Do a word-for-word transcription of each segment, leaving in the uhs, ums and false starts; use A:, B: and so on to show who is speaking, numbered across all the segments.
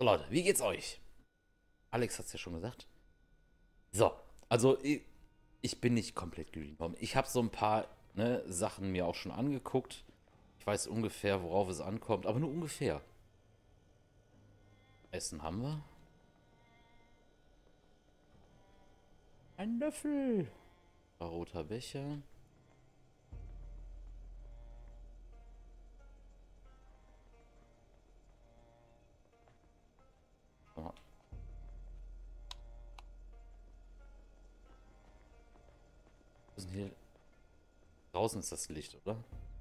A: So Leute, wie geht's euch? Alex hat's ja schon gesagt. So, also ich, ich bin nicht komplett green. Ich habe so ein paar ne, Sachen mir auch schon angeguckt. Ich weiß ungefähr, worauf es ankommt, aber nur ungefähr. Essen haben wir. Ein Löffel. Ein roter Becher. So, wo ist denn hier? Draußen ist das Licht, oder?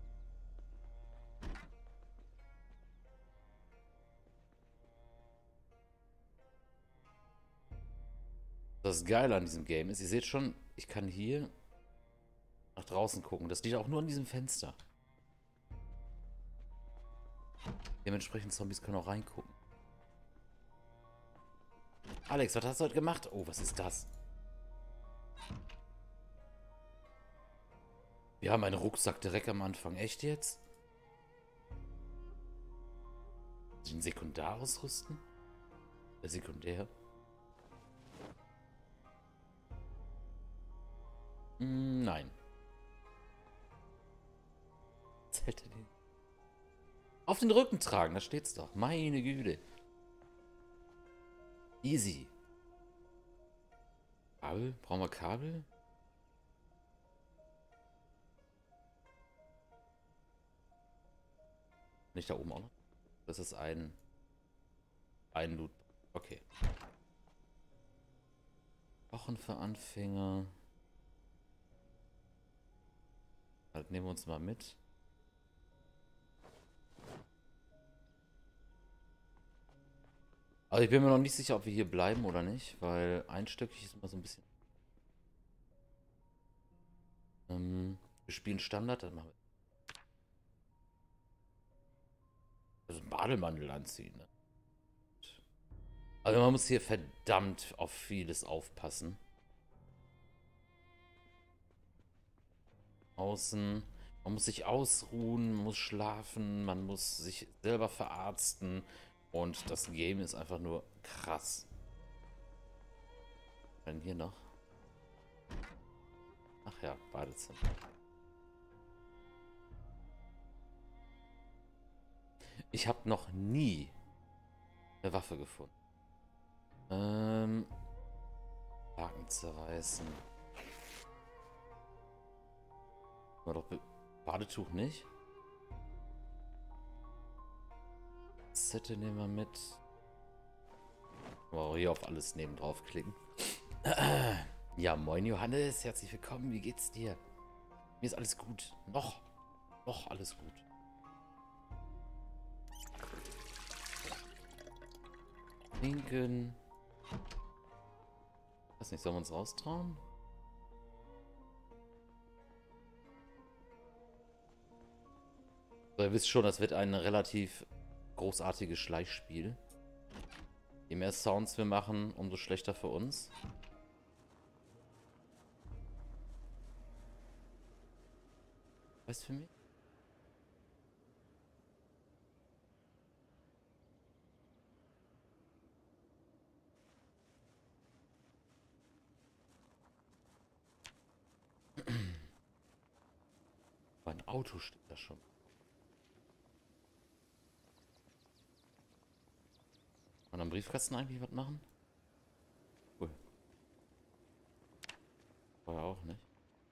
A: Das Geile an diesem Game ist, ihr seht schon, ich kann hier nach draußen gucken. Das liegt auch nur an diesem Fenster. Dementsprechend Zombies können auch reingucken. Alex, was hast du heute gemacht? Oh, was ist das? Wir haben einen Rucksack direkt am Anfang. Echt jetzt? Den Sekundar ausrüsten? Der Sekundär? Hm, nein. Was hält er den? Auf den Rücken tragen, da steht's doch. Meine Güte. Easy. Kabel? Brauchen wir Kabel? Nicht da oben auch noch? Das ist ein... Ein Loot. Okay. Kochen für Anfänger. Das nehmen wir uns mal mit. Also ich bin mir noch nicht sicher, ob wir hier bleiben oder nicht, weil einstöckig ist immer so ein bisschen... Ähm, wir spielen Standard, dann machen wir... Also einen Bademantel anziehen, ne? Also man muss hier verdammt auf vieles aufpassen. Außen. Man muss sich ausruhen, man muss schlafen, man muss sich selber verarzten. Und das Game ist einfach nur krass. Was denn hier noch? Ach ja, Badezimmer. Ich habe noch nie eine Waffe gefunden. Ähm. Haken zerreißen. War doch Be Badetuch nicht? Zettel nehmen wir mit. Wow, hier auf alles neben draufklicken. Ja, moin Johannes, herzlich willkommen. Wie geht's dir? Mir ist alles gut. Noch. Noch alles gut. Trinken. Weiß nicht, sollen wir uns raustrauen? So, ihr wisst schon, das wird ein relativ großartiges Schleichspiel. Je mehr Sounds wir machen, umso schlechter für uns. Weißt du für mich? Mein Auto steht da schon. Kann man am Briefkasten eigentlich was machen? Cool. Vorher auch nicht.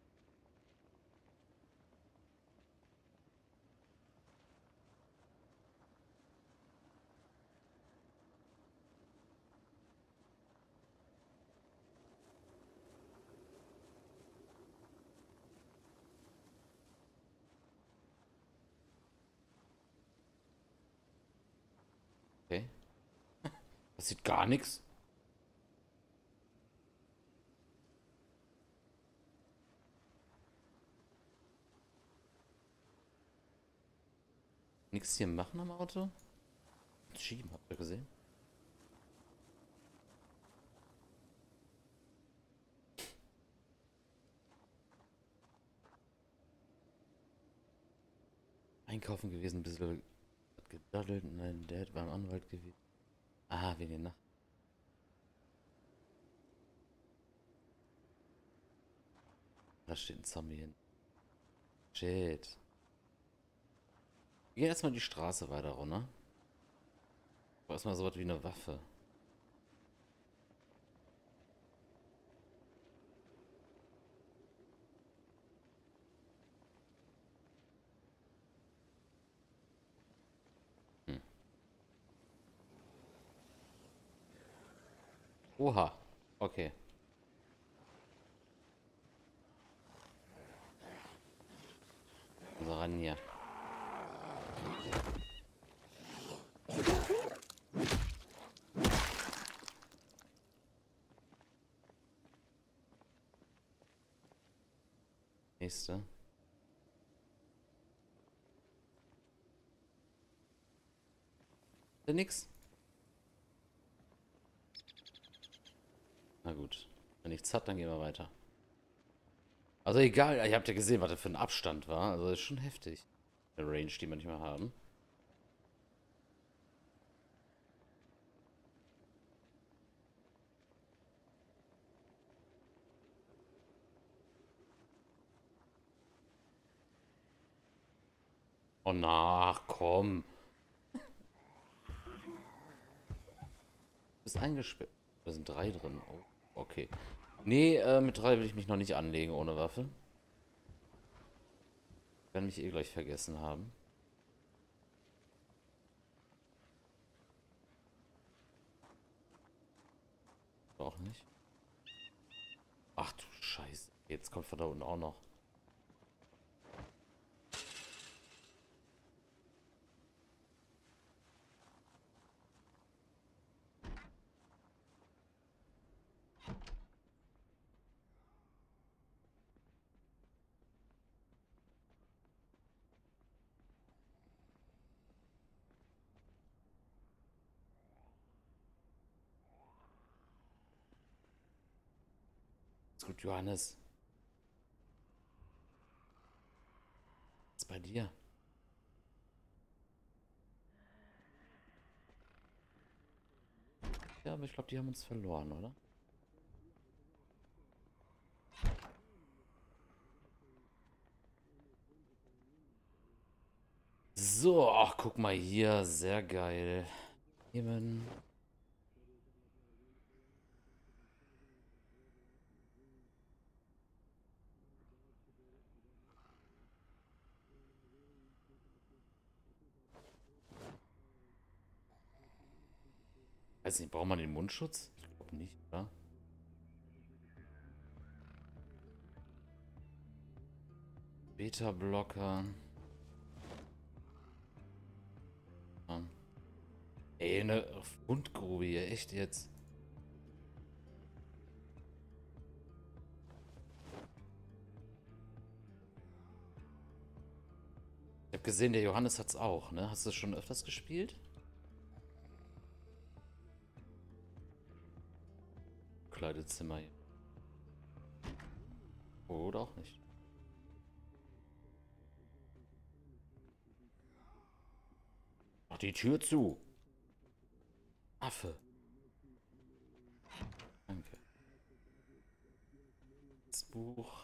A: Okay. Passiert gar nichts. Nichts hier machen am Auto? Schieben, habt ihr gesehen? Einkaufen gewesen, ein bisschen gedaddelt. Nein, Dad beim Anwalt gewesen. Ah, wegen der Nacht. Da steht ein Zombie hin. Shit. Wir gehen erstmal die Straße weiter runter. Aber erstmal so was wie eine Waffe. Hm. Oha. Okay. Also ran hier. Nächste. Ist nix. Na gut. Wenn nichts hat, dann gehen wir weiter. Also egal, ihr habt ja gesehen, was das für ein Abstand war. Also das ist schon heftig. Eine Range, die manchmal haben. Oh na, komm. Du bist eingesperrt. Da sind drei drin. Oh, okay. Nee, äh, mit drei will ich mich noch nicht anlegen ohne Waffe. Werden mich eh gleich vergessen haben. Auch nicht. Ach du Scheiße. Jetzt kommt von da unten auch noch. Ist gut, Johannes. Was ist bei dir? Ja, aber ich glaube, die haben uns verloren, oder? So, ach, guck mal hier. Sehr geil. Nehmen. Weiß nicht, braucht man den Mundschutz? Ich glaube nicht, oder? Beta-Blocker. Ja. Ey, eine Fundgrube hier, echt jetzt. Ich habe gesehen, der Johannes hat's auch, ne? Hast du das schon öfters gespielt? Kleidezimmer hier. Oder auch nicht. Mach die Tür zu. Affe. Danke. Das Buch.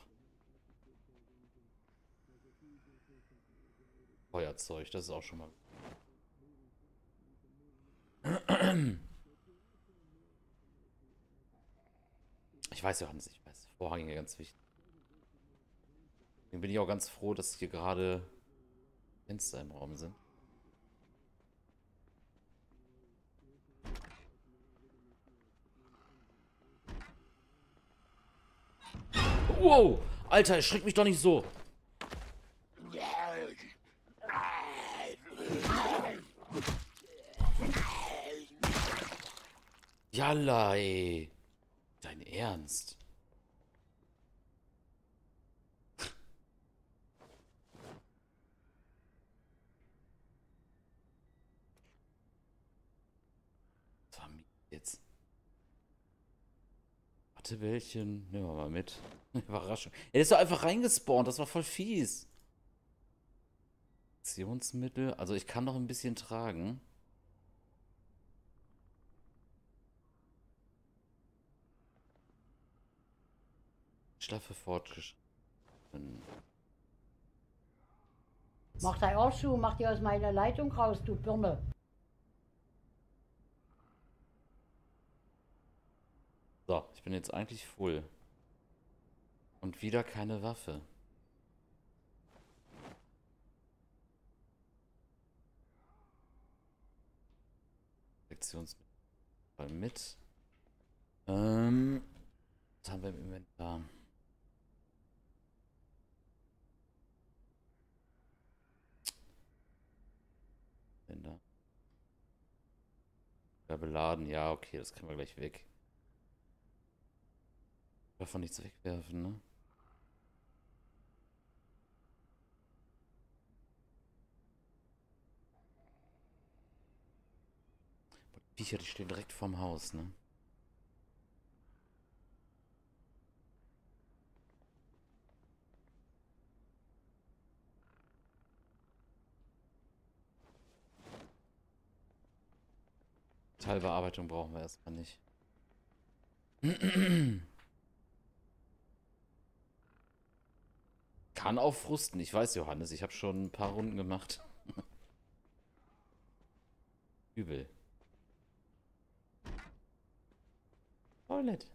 A: Feuerzeug, das ist auch schon mal. Ich weiß, Johannes, ich weiß. Vorhänge ganz wichtig. Deswegen bin ich auch ganz froh, dass hier gerade Fenster im Raum sind. Wow! Alter, erschreck mich doch nicht so. Jalla, ey. Dein Ernst? Was war jetzt? Wattebällchen. Nehmen wir mal mit. Überraschung. Er ist doch einfach reingespawnt. Das war voll fies. Aktionsmittel. Also ich kann noch ein bisschen tragen. Schlaffe fortgeschritten.
B: Mach dein Arsch zu, mach die aus meiner Leitung raus, du Birne.
A: So, ich bin jetzt eigentlich full. Und wieder keine Waffe. Lektionsmittel mit. Ähm, was haben wir im Inventar? Denn da? Ja, beladen. Ja, okay, das können wir gleich weg. Davon nichts wegwerfen, ne? Die Viecher, die stehen direkt vorm Haus, ne? Teilbearbeitung brauchen wir erstmal nicht. Kann auch frusten. Ich weiß, Johannes, ich habe schon ein paar Runden gemacht. Übel. Toilette.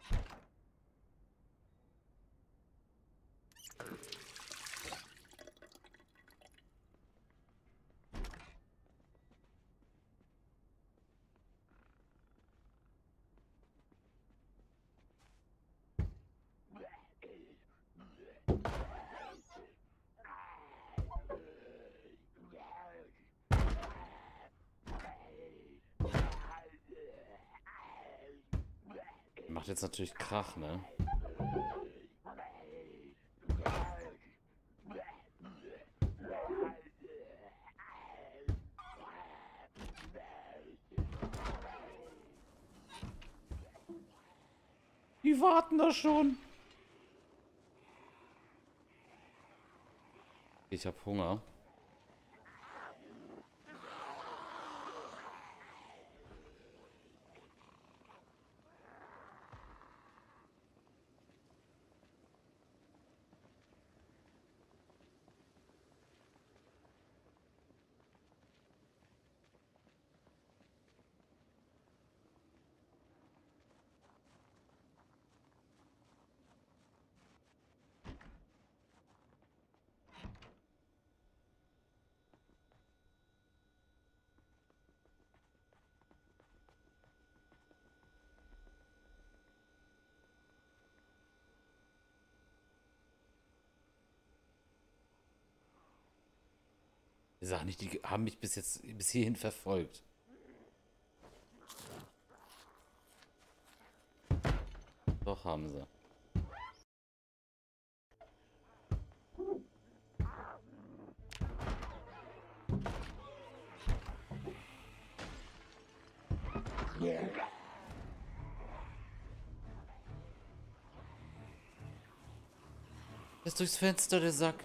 A: Macht jetzt natürlich Krach, ne? Die warten da schon. Ich hab Hunger. Ich sag nicht, die haben mich bis jetzt bis hierhin verfolgt. Doch haben sie. Ist durchs Fenster, der Sack.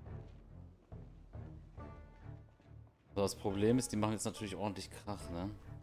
A: So, das Problem ist, die machen jetzt natürlich ordentlich Krach, ne?